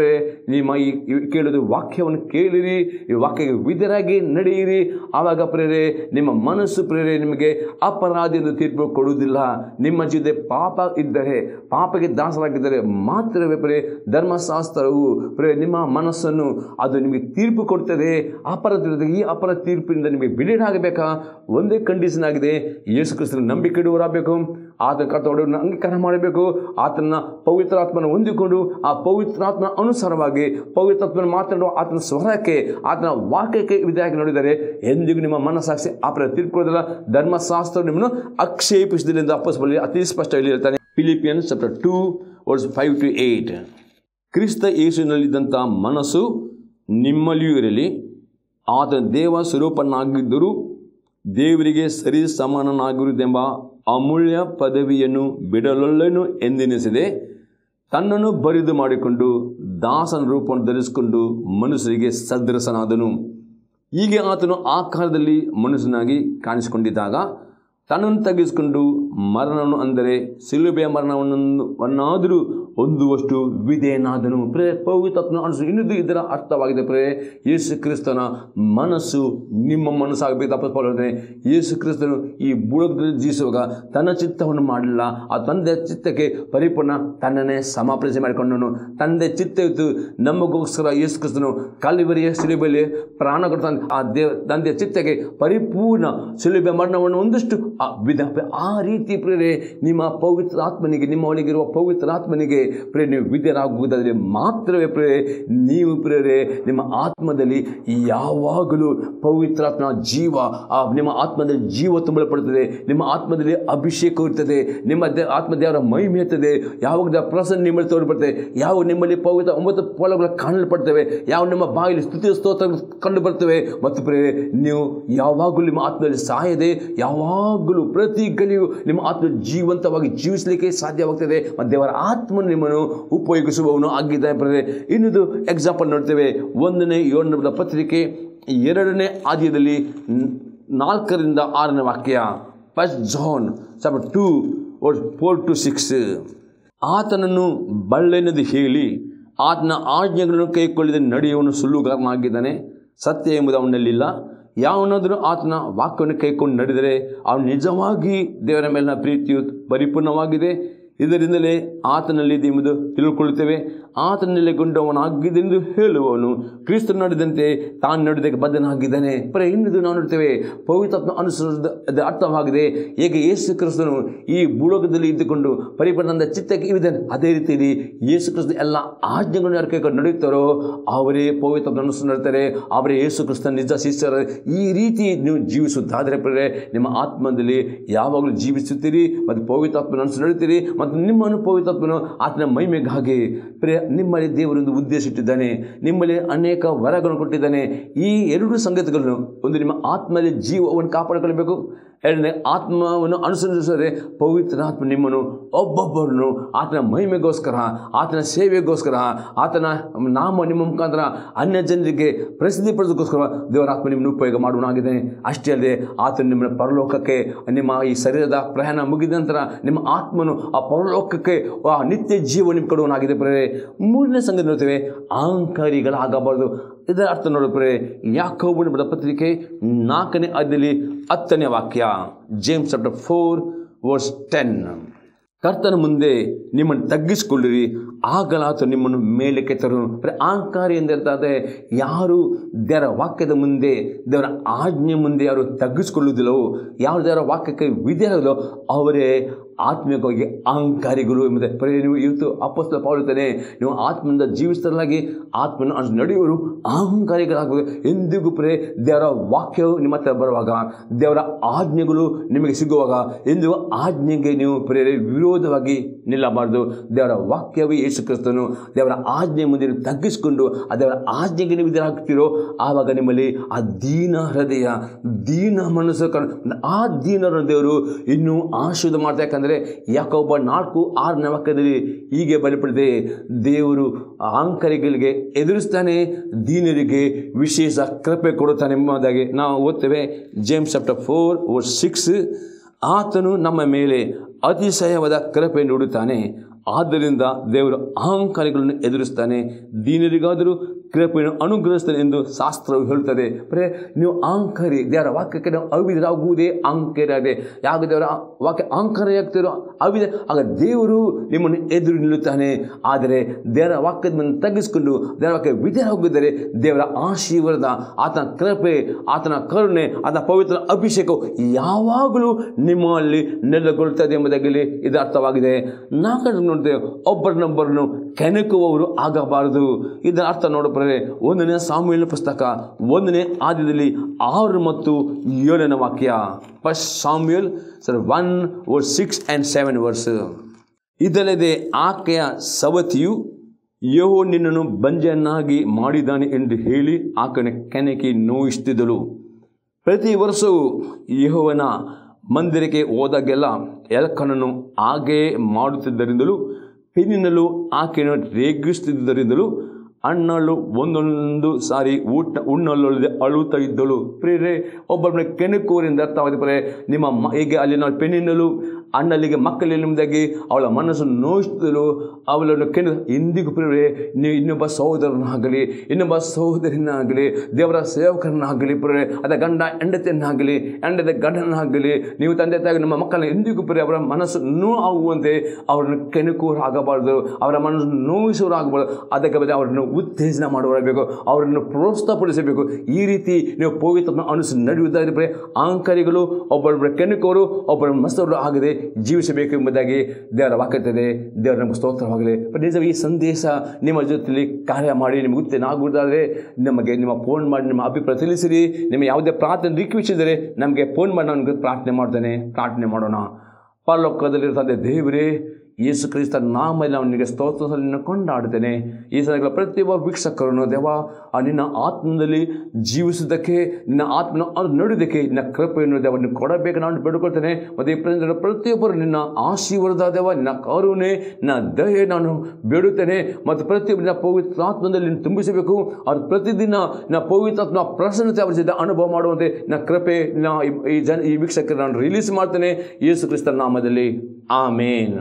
ನಿಮ್ಮ ಈ ಕೇಳೋದು ವಾಕ್ಯವನ್ನು ಕೇಳಿರಿ, ಈ ವಾಕ್ಯಕ್ಕೆ ವಿಧೇಯರಾಗಿ ನಡೆಯಿರಿ. ಆವಾಗ ನಿಮ್ಮ ಮನಸ್ಸು ನಿಮಗೆ ಅಪರಾಧಿ ಎಂದು ತೀರ್ಪು ಕೊಡುವುದಿಲ್ಲ. ನಿಮ್ಮ ಜೊತೆ ಪಾಪ ಇದ್ದರೆ, ಪಾಪಕ್ಕೆ ದಾಸರಾಗಿದ್ದರೆ ಮಾತ್ರವೇ ಧರ್ಮಶಾಸ್ತ್ರವು ನಿಮ್ಮ ಮನಸ್ಸನ್ನು ಅದು ನಿಮಗೆ ತೀರ್ಪು ಕೊಡ್ತದೆ. ಅಪರಾಧ ಈ ಅಪರಾಧ ತೀರ್ಪಿನಿಂದ ನಿಮಗೆ ಬಿಡುಗಡೆಯಾಗಬೇಕಾ? ಒಂದೇ ಕಂಡೀಷನ್ ಆಗಿದೆ, ಯೇಸು ಕ್ರಿಸ್ತನ ನಂಬಿಕೆ ಇಡುವರಾಗಬೇಕು, ಆತನ ಕರ್ತವ್ಯವನ್ನು ಅಂಗೀಕಾರ ಮಾಡಬೇಕು, ಆತನ ಪವಿತ್ರಾತ್ಮನ ಹೊಂದಿಕೊಂಡು ಆ ಪವಿತ್ರಾತ್ಮನ ಅನುಸಾರವಾಗಿ ಪವಿತ್ರಾತ್ಮನ ಮಾತನಾಡುವ ಆತನ ಸ್ವರಕ್ಕೆ, ಆತನ ವಾಕ್ಯಕ್ಕೆ ವಿಧೇಯರಾಗಿ ನೋಡಿದರೆ ಎಂದಿಗೂ ನಿಮ್ಮ ಮನಸ್ಸಾಕ್ಷಿ ಅಪರಾಧ ತೀರ್ಪು ಕೊಡೋದಿಲ್ಲ. ಧರ್ಮಶಾಸ್ತ್ರ ನಿಮ್ಮನ್ನು ಆಕ್ಷೇಪಿಸುವುದಿಲ್ಲ ಎಂದು ಅಪೊಸ್ತಲನು ಅತಿ ಸ್ಪಷ್ಟವಾಗಿ ಹೇಳ್ತಾನೆ. Philippians chapter 2 verse 5-8. ಕ್ರಿಸ್ತ ಯೇಸುವಿನಲ್ಲಿದ್ದಂಥ ಮನಸ್ಸು ನಿಮ್ಮಲ್ಲಿಯೂ ಇರಲಿ. ಆತನ ದೇವ ಸ್ವರೂಪನಾಗಿದ್ದರೂ ದೇವರಿಗೆ ಸರಿ ಸಮಾನನಾಗಿರುವುದೆಂಬ ಅಮೂಲ್ಯ ಪದವಿಯನ್ನು ಬಿಡಲೊಲ್ಲೆನು ಎಂದೆನಿಸದೆ ತನ್ನನ್ನು ಬರಿದು ಮಾಡಿಕೊಂಡು ದಾಸನ ರೂಪವನ್ನು ಧರಿಸಿಕೊಂಡು ಮನುಷ್ಯರಿಗೆ ಸದೃಶನಾದನು. ಹೀಗೆ ಆತನು ಆಕಾರದಲ್ಲಿ ಮನುಷ್ಯನಾಗಿ ಕಾಣಿಸಿಕೊಂಡಿದ್ದಾಗ ತನ್ನನ್ನು ತಗ್ಗಿಸಿಕೊಂಡು ಮರಣವನ್ನು, ಅಂದರೆ ಶಿಲುಬೆಯ ಮರಣವನ್ನಾದರೂ ಹೊಂದುವಷ್ಟು ವಿಧೇಯನಾದನು. ಪವಿತ್ರಾತ್ಮನ ಅನುಸರಿಸಿ ಇನ್ನೊಂದು ಇದರ ಅರ್ಥವಾಗಿದೆ. ಯೇಸು ಕ್ರಿಸ್ತನ ಮನಸ್ಸು ನಿಮ್ಮ ಮನಸ್ಸಾಗಬೇಕು. ಅಪೊಸ್ತಲನು ಯೇಸು ಕ್ರಿಸ್ತನು ಈ ಭೂಲೋಕದಲ್ಲಿ ಜೀವಿಸುವಾಗ ತನ್ನ ಚಿತ್ತವನ್ನು ಮಾಡಲಿಲ್ಲ. ಆ ತಂದೆಯ ಚಿತ್ತಕ್ಕೆ ಪರಿಪೂರ್ಣ ತನ್ನನ್ನೇ ಸಮರ್ಪಣೆ ಮಾಡಿಕೊಂಡನು. ತಂದೆ ಚಿತ್ತ ಇತ್ತು ನಮಗೋಸ್ಕರ ಯೇಸು ಕ್ರಿಸ್ತನು ಕಲ್ವರಿಯ ಶಿಲುಬೆಯಲ್ಲಿ ಪ್ರಾಣ ಕೊಡ್ತಾನೆ. ಆ ತಂದೆಯ ಚಿತ್ತಕ್ಕೆ ಪರಿಪೂರ್ಣ ಶಿಲುಬೆ ಮರಣವನ್ನು ಒಂದಷ್ಟು ಆ ರೀತಿ ನಿಮ್ಮ ಪವಿತ್ರಾತ್ಮನಿಗೆ, ನಿಮ್ಮ ಒಳಗಿರುವ ಪವಿತ್ರಾತ್ಮನಿಗೆ ಪ್ರಿಯ ನೀವು ವಿಧೇಯರಾಗುವುದಾದರೆ ಮಾತ್ರವೇ ಪ್ರಿಯ ನೀವು ಪ್ರಿಯರೇ ನಿಮ್ಮ ಆತ್ಮದಲ್ಲಿ ಯಾವಾಗಲೂ ಪವಿತ್ರಾತ್ಮ ಜೀವ ನಿಮ್ಮ ಆತ್ಮದಲ್ಲಿ ಜೀವ ತುಂಬಲ್ಪಡುತ್ತದೆ, ನಿಮ್ಮ ಆತ್ಮದಲ್ಲಿ ಅಭಿಷೇಕ ಇರ್ತದೆ, ನಿಮ್ಮ ಆತ್ಮದೇವರ ಮಹಿಮೆ ಇರ್ತದೆ. ಯಾವಾಗ ಪ್ರಸನ್ನ ನಿಮ್ಮಲ್ಲಿ ತೋರಿಬರ್ತದೆ, ಯಾವ ನಿಮ್ಮಲ್ಲಿ ಪವಿತ್ರ 9 ಫಲಗಳು ಕಾಣಲ್ಪಡ್ತವೆ, ಯಾವ ನಿಮ್ಮ ಬಾಯಲ್ಲಿ ಸ್ತುತಿ ಸ್ತೋತ್ರ ಕಂಡು ಬರ್ತವೆ. ಮತ್ತು ಪ್ರಿಯರೇ ನೀವು ಯಾವಾಗಲೂ ನಿಮ್ಮ ಆತ್ಮದಲ್ಲಿ ಸಾಯದೆ ಯಾವಾಗಲೂ ಪ್ರತಿ ಗಳಿಗೂ ನಿಮ್ಮ ಆತ್ಮ ಜೀವಂತವಾಗಿ ಜೀವಿಸಲಿಕ್ಕೆ ಸಾಧ್ಯವಾಗ್ತದೆ. ಮತ್ತು ದೇವರ ಆತ್ಮನು ನಿಮ್ಮನ್ನು ಉಪಯೋಗಿಸುವವನು ಆಗಿದ್ದಾನೆ. ಪ್ರಿಯರೇ ಇನ್ನೊಂದು ಎಕ್ಸಾಂಪಲ್ ನೋಡ್ತೇವೆ. 1ನೇ ಯೋಹನ ಪತ್ರಿಕೆ 2ನೇ ಅಧ್ಯಾಯದಲ್ಲಿ 4ರಿಂದ 6ನೇ ವಾಕ್ಯ. 1 John chapter 2 verse 4 to 6. ಆತನನ್ನು ಬಳ್ಳೆನೆಂದು ಹೇಳಿ ಆತನ ಆಜ್ಞೆಗಳನ್ನು ಕೈಕೊಳ್ಳದೆ ನಡೆಯುವನು ಸುಳ್ಳುಗಾರನಾಗಿದ್ದಾನೆ, ಸತ್ಯ ಎಂಬುದು ಅವನಲ್ಲಿಲ್ಲ. ಯಾವನಾದರೂ ಆತನ ವಾಕ್ಯವನ್ನು ಕೈಕೊಂಡು ನಡೆದರೆ ಅವನು ನಿಜವಾಗಿ ದೇವರ ಮೇಲಿನ ಪ್ರೀತಿಯು ಪರಿಪೂರ್ಣವಾಗಿದೆ. ಇದರಿಂದಲೇ ಆತನಲ್ಲಿ ಎಂಬುದು ತಿಳ್ಕೊಳ್ಳುತ್ತೇವೆ. ಆತನಲ್ಲಿಗೊಂಡವನಾಗಿದ್ದೆಂದು ಹೇಳುವವನು ಕ್ರಿಸ್ತನು ನಡೆದಂತೆ ತಾನು ನಡೆದಕ್ಕೆ ಬದ್ಧನಾಗಿದ್ದಾನೆ. ಇನ್ನೊಂದು ನಾವು ನೋಡ್ತೇವೆ, ಪವಿತ್ರಾತ್ಮ ಅನುಸರಿಸಿದ ಅರ್ಥವಾಗಿದೆ. ಹೇಗೆ ಯೇಸು ಕ್ರಿಸ್ತನು ಈ ಭೂಲೋಕದಲ್ಲಿ ಇದ್ದುಕೊಂಡು ಪರಿಪೂರ್ಣ ಚಿತ್ತಕ್ಕೆ ಇದ್ದಾನೆ, ಅದೇ ರೀತಿಯಲ್ಲಿ ಯೇಸು ಕ್ರಿಸ್ತನ ಎಲ್ಲ ಆಜ್ಞೆಗಳನ್ನು ಯಾರು ಕೈಕೊಂಡು ನಡೆಯುತ್ತಾರೋ ಅವರೇ ಪವಿತ್ರಾತ್ಮ ಅನುಸರಿಸಿ ನಡ್ತಾರೆ, ಅವರೇ ಯೇಸು ಕ್ರಿಸ್ತನ ನಿಜ ಶಿಷ್ಯರು. ಈ ರೀತಿ ನೀವು ಜೀವಿಸುತ್ತಾದರೆ ಪ್ರಿಯರೇ ನಿಮ್ಮ ಆತ್ಮದಲ್ಲಿ ಯಾವಾಗಲೂ ಜೀವಿಸುತ್ತೀರಿ ಮತ್ತು ಪವಿತ್ರಾತ್ಮನ ಅನುಸರಿಸಿ ನಡೀತೀರಿ. ಮತ್ತು ನಿಮ್ಮನ್ನು ಪವಿತ್ರಾತ್ಮನು ಆತನ ಮಹಿಮೆಗಾಗಿ ಪ್ರಿಯ ನಿಮ್ಮಲ್ಲಿ ದೇವರೊಂದು ಉದ್ದೇಶ ಇಟ್ಟಿದ್ದಾನೆ, ನಿಮ್ಮಲ್ಲಿ ಅನೇಕ ವರಗಳನ್ನು ಕೊಟ್ಟಿದ್ದಾನೆ. ಈ 2 ಸಂಗತಿಗಳನ್ನು, ಒಂದು ನಿಮ್ಮ ಆತ್ಮದಲ್ಲಿ ಜೀವವನ್ನು ಕಾಪಾಡಿಕೊಳ್ಳಬೇಕು, ಎರಡನೇ ಆತ್ಮವನ್ನು ಅನುಸರಿಸಿದರೆ ಪವಿತ್ರಾತ್ಮ ನಿಮ್ಮನ್ನು ಒಬ್ಬೊಬ್ಬರನ್ನು ಆತನ ಮಹಿಮೆಗೋಸ್ಕರ, ಆತನ ಸೇವೆಗೋಸ್ಕರ, ಆತನ ನಾಮ ನಿಮ್ಮ ಮುಖಾಂತರ ಅನ್ಯ ಜನರಿಗೆ ಪ್ರಸಿದ್ಧಿಪಡಿಸೋಕ್ಕೋಸ್ಕರ ದೇವರ ಆತ್ಮ ನಿಮ್ಮನ್ನು ಉಪಯೋಗ ಮಾಡುವನಾಗಿದ್ದಾನೆ. ಅಷ್ಟೇ ಅಲ್ಲದೆ ಆತನು ನಿಮ್ಮನ್ನು ಪರಲೋಕಕ್ಕೆ, ನಿಮ್ಮ ಈ ಶರೀರದ ಪ್ರಯಾಣ ಮುಗಿದ ನಂತರ ನಿಮ್ಮ ಆತ್ಮನು ಆ ಪರಲೋಕಕ್ಕೆ ನಿತ್ಯ ಜೀವ ನಿಮ್ಮ ಕೊಡುವನಾಗಿದೆ. ಪ್ರಿಯರೇ 3ನೇ ಸಂಗತಿ ನೋಡ್ತೇವೆ, ಅಹಂಕಾರಿಗಳಾಗಬಾರದು. ಇದರ ಅರ್ಥ ನೋಡಿದ್ರೆ ಯಾಕೋಬನ ಬರೆದ ಪತ್ರಿಕೆ 4ನೇ ಅಧ್ಯಾಯದಲ್ಲಿ 10ನೇ ವಾಕ್ಯ. James chapter 4 verse 10. ಕರ್ತನ ಮುಂದೆ ನಿಮ್ಮನ್ನು ತಗ್ಗಿಸಿಕೊಳ್ಳಿರಿ, ಆಗಲಾತ ನಿಮ್ಮನ್ನು ಮೇಲಕ್ಕೆ ತರುವನು. ಅಹಂಕಾರಿ ಎಂದಿರ್ತಾರೆ ಯಾರು ದೇವರ ವಾಕ್ಯದ ಮುಂದೆ, ದೇವರ ಆಜ್ಞೆ ಮುಂದೆ ಯಾರು ತಗ್ಗಿಸಿಕೊಳ್ಳುವುದಿಲ್ಲವೋ, ಯಾರು ದೇವರ ವಾಕ್ಯಕ್ಕೆ ವಿಧೇಯರಾಗಲೋ ಅವರೇ ಆತ್ಮಿಕವಾಗಿ ಅಹಂಕಾರಿಗಳು ಎಂಬುದೇ. ನೀವು ಇವತ್ತು ಅಪೊಸ್ತಲ ಪೌಲ ಹೇಳ್ತಾನೆ, ನೀವು ಆತ್ಮದಿಂದ ಜೀವಿಸ್ತಲಾಗಿ ಆತ್ಮನ ನಡೆಯುವರು ಅಹಂಕಾರಿಗಳಾಗುವುದು. ಎಂದಿಗೂ ಪ್ರಿಯರೇ ದೇವರ ವಾಕ್ಯವು ನಿಮ್ಮ ಹತ್ರ ಬರುವಾಗ, ದೇವರ ಆಜ್ಞೆಗಳು ನಿಮಗೆ ಸಿಗುವಾಗ ಎಂದಿಗೂ ಆಜ್ಞೆಗೆ ನೀವು ಪ್ರಿಯರೇ ವಿರೋಧವಾಗಿ ನಿಲ್ಲಬಾರದು. ದೇವರ ವಾಕ್ಯವೇ ಯೇಸು ಕ್ರಿಸ್ತನು. ದೇವರ ಆಜ್ಞೆ ಮುಂದೆ ತಗ್ಗಿಸಿಕೊಂಡು ಆ ದೇವರ ಆಜ್ಞೆಗೆ ನೀವು ವಿಧೇಯರಾಗ್ತೀರೋ ಆವಾಗ ನಿಮ್ಮಲ್ಲಿ ಆ ದೀನ ಹೃದಯ, ದೀನ ಮನಸ್ಸು, ಆ ದೀನರ ದೇವರು ಇನ್ನೂ ಆಶೀರ್ವಾದ ಮಾಡ್ತಾ. ಯಾಕಂದರೆ ಯಾಕೋಬ 4:6ನೇ ವಾಕ್ಯದಲ್ಲಿ ಹೀಗೆ ಬರೆಯಲ್ಪಟ್ಟಿದೆ, ದೇವರು ಅಹಂಕಾರಿಗಳಿಗೆ ಎದುರಿಸ್ತಾನೆ, ದೀನರಿಗೆ ವಿಶೇಷ ಕೃಪೆ ಕೊಡುತ್ತಾನೆ ಎಂಬುದಾಗಿ ನಾವು ಓದ್ತೇವೆ. James chapter 4 verse 6. ಆತನು ನಮ್ಮ ಮೇಲೆ ಅತಿಶಯವಾದ ಕೃಪೆ ನೀಡುತ್ತಾನೆ, ಆದ್ದರಿಂದ ದೇವರು ಅಹಂಕಾರಿಗಳನ್ನು ಎದುರಿಸ್ತಾನೆ, ದೀನರಿಗಾದರೂ ಕೃಪೆಯನ್ನು ಅನುಗ್ರಹಿಸ್ತಾನೆ ಎಂದು ಶಾಸ್ತ್ರವು ಹೇಳುತ್ತದೆ. ನೀವು ಅಹಂಕಾರಿ, ದೇವರ ವಾಕ್ಯಕ್ಕೆ ನಾವು ಅವಿಧರಾಗುವುದೇ ಅಹಂಕಾರಿಯಾಗಿದೆ. ಯಾವಾಗ ದೇವರ ವಾಕ್ಯ ಅಹಂಕಾರಿಯಾಗ್ತಿರೋ ಅವಿಧ, ಆಗ ದೇವರು ನಿಮ್ಮನ್ನು ಎದುರು ನಿಲ್ಲುತ್ತಾನೆ. ಆದರೆ ದೇವರ ವಾಕ್ಯವನ್ನು ತಗ್ಗಿಸಿಕೊಂಡು ದೇವರ ವಾಕ್ಯ ವಿಧೇಯರಾಗಿದ್ದರೆ ದೇವರ ಆಶೀರ್ವಾದ, ಆತನ ಕೃಪೆ, ಆತನ ಕರುಣೆ, ಆತನ ಪವಿತ್ರ ಅಭಿಷೇಕವು ಯಾವಾಗಲೂ ನಿಮ್ಮಲ್ಲಿ ನೆಲೆಗೊಳ್ಳುತ್ತದೆ ಎಂಬುದಾಗಿ ಇದು ಅರ್ಥವಾಗಿದೆ. ನಾಲ್ಕನೇ ನೋಡ್ತೇವೆ, ಒಬ್ಬರನ್ನೊಬ್ಬರನ್ನು ಕೆಣಕುವವರು ಆಗಬಾರದು. ಇದರ ಅರ್ಥ ನೋಡಬಾರದು. 1ನೇ ಸಾಮುವೇಲನ ಪುಸ್ತಕ 1ನೇ ಅಧ್ಯಾಯದಲ್ಲಿ 6 ಮತ್ತು 7ನೇ ವಾಕ್ಯ. 1 Samuel 1 verse 6 and 7 verse. ಇದಲ್ಲದೆ ಆಕೆಯ ಸವತಿಯು ಯೆಹೋವನು ನಿನ್ನನ್ನು ಬಂಜೆಯನ್ನಾಗಿ ಮಾಡಿದ್ದಾನೆ ಎಂದು ಹೇಳಿ ಆಕೆಯ ಕೆಣಕಿ ನೋಯಿಸುತ್ತಿದ್ದಳು. ಪ್ರತಿ ವರ್ಷವೂ ಯೆಹೋವನ ಮಂದಿರಕ್ಕೆ ಹೋದಾಗೆಲ್ಲ ಎಲ್ಕನನ್ನು ಹಾಗೆಯೇ ಮಾಡುತ್ತಿದ್ದರಿಂದಲೂ ಪೆನ್ನಿನಲ್ಲೂ ಆಕೆಯನ್ನು ರೇಗಿಸುತ್ತಿದ್ದರಿಂದಲೂ ಅಣ್ಣಳು ಒಂದೊಂದು ಸಾರಿ ಉಣ್ಣಲ್ಲದೆ ಅಳುತ್ತಾ ಇದ್ದಳು. ಪ್ರಿಯರೇ ಒಬ್ಬೊಬ್ಬನ ಕೆಣಕುವರಿಂದ ಅರ್ಥವಾದ ನಿಮ್ಮ ಹೇಗೆ ಅಲ್ಲಿ ನಾವು ಪೆನ್ನಿನಲ್ಲೂ ಅಣ್ಣಲ್ಲಿಗೆ ಮಕ್ಕಳಲ್ಲಿ ನಿಮ್ಮದಾಗಿ ಅವಳ ಮನಸ್ಸನ್ನು ನೋಯಿಸಿದಳು, ಅವಳನ್ನು ಇಂದಿಗೂ ಪ್ರಿಯರೇ ನೀವು ಇನ್ನೊಬ್ಬ ಸಹೋದರನಾಗಲಿ, ಇನ್ನೊಬ್ಬ ಸಹೋದರಿನಾಗಲಿ, ದೇವರ ಸೇವಕರನ್ನಾಗಲಿ, ಪ್ರಿಯರೇ ಅದ ಗಂಡ ಹೆಂಡತಿಯನ್ನಾಗಲಿ, ಹೆಂಡತಿ ಗಂಡನಾಗಲಿ, ನೀವು ತಂದೆ ತಾಯಿ ನಮ್ಮ ಮಕ್ಕಳನ್ನ ಎಂದಿಗೂ ಪ್ರಿಯ ಅವರ ಮನಸ್ಸು ನೋವಾಗುವಂತೆ ಅವರನ್ನು ಕೆಣಕುವರಾಗಬಾರ್ದು, ಅವರ ಮನಸ್ಸನ್ನು ನೋಯಿಸುವರಾಗಬಾರ್ದು. ಅದಕ್ಕೆ ಅವರನ್ನು ಉತ್ತೇಜನ ಮಾಡುವರಬೇಕು, ಅವರನ್ನು ಪ್ರೋತ್ಸಾಹಪಡಿಸಬೇಕು. ಈ ರೀತಿ ನೀವು ಪವಿತ್ರಾತ್ಮ ಅನುಸರಿಸಿ ನಡೆಯುವುದಾದರೆ ಅಹಂಕಾರಿಗಳು, ಒಬ್ಬರೊಬ್ಬರ ಕೆಣಕವರು, ಒಬ್ಬರ ಮಸ್ತರು ಆಗದೆ ಜೀವಿಸಬೇಕು ಎಂಬುದಾಗಿ ದೇವರ ವಾಕ್ಯವಿದೆ. ದೇವರ ನಮಗೆ ಸ್ತೋತ್ರವಾಗಲಿ. ನಿಜ ಈ ಸಂದೇಶ ನಿಮ್ಮ ಜೊತೆಯಲ್ಲಿ ಕಾರ್ಯ ಮಾಡಿ ನಿಮಗೆ ಉತ್ತೇಜನ ನಮಗೆ ನಿಮ್ಮ ಫೋನ್ ಮಾಡಿ ನಿಮ್ಮ ಅಭಿಪ್ರಾಯ ತಿಳಿಸಿರಿ. ನಿಮಗೆ ಯಾವುದೇ ಪ್ರಾರ್ಥನೆ ರಿಕ್ವೆಸ್ಟ್ ಇದ್ದರೆ ನಮಗೆ ಫೋನ್ ಮಾಡಿ ನನಗೆ ಪ್ರಾರ್ಥನೆ ಮಾಡೋಣ. ಪರಲೋಕದಲ್ಲಿರುವ ತಂದೆ ದೇವರೇ, ಯೇಸು ಕ್ರಿಸ್ತ ನಾಮದಲ್ಲಿ ನಾವು ನಿನಗೆ ಸ್ತೋತ್ರವನ್ನು ಕೊಂಡಾಡುತ್ತೇನೆ. ಈ ಸಂದರ್ಭ ಪ್ರತಿಯೊಬ್ಬ ವೀಕ್ಷಕರನ್ನು ದೇವ ನಿನ್ನ ಆತ್ಮದಲ್ಲಿ ಜೀವಿಸುವುದಕ್ಕೆ, ನಿನ್ನ ಆತ್ಮನ ನಡೆಯುವುದಕ್ಕೆ ನಿನ್ನ ಕೃಪೆಯನ್ನು ದೇವರನ್ನು ಕೊಡಬೇಕು ನಾನು ಬೇಡಿಕೊಳ್ತೇನೆ. ಮತ್ತು ಈ ಪ್ರತಿಯೊಬ್ಬರು ನಿನ್ನ ಆಶೀರ್ವಾದ ದೇವ, ನಿನ್ನ ಕರುಣೆ, ನಿನ್ನ ದಯೆ ನಾನು ಬೇಡುತ್ತೇನೆ. ಮತ್ತು ಪ್ರತಿಯೊಬ್ಬರು ನಿನ್ನ ಪವಿತ್ರಾತ್ಮದಲ್ಲಿ ತುಂಬಿಸಬೇಕು. ಅವ್ರು ಪ್ರತಿದಿನ ನಿನ್ನ ಪವಿತ್ರಾತ್ಮ ಪ್ರಸನ್ನತೆ ಅವರ ಜೊತೆ ಅನುಭವ ಮಾಡುವಂತೆ ನಿನ್ನ ಕೃಪೆ ಈ ವೀಕ್ಷಕರು ನಾನು ರಿಲೀಸ್ ಮಾಡ್ತೇನೆ ಯೇಸು ಕ್ರಿಸ್ತನ ನಾಮದಲ್ಲಿ. ಆಮೇನ್.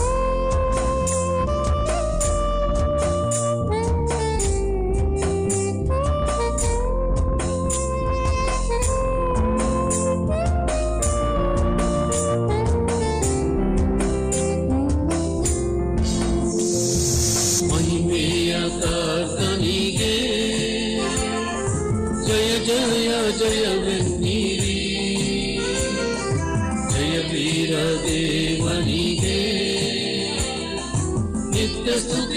ಜಯವೆನ್ನಿರಿ, ಜಯ ವೀರ ದೇವನಿಗೆ ನಿತ್ಯ ಸ್ತುತಿ.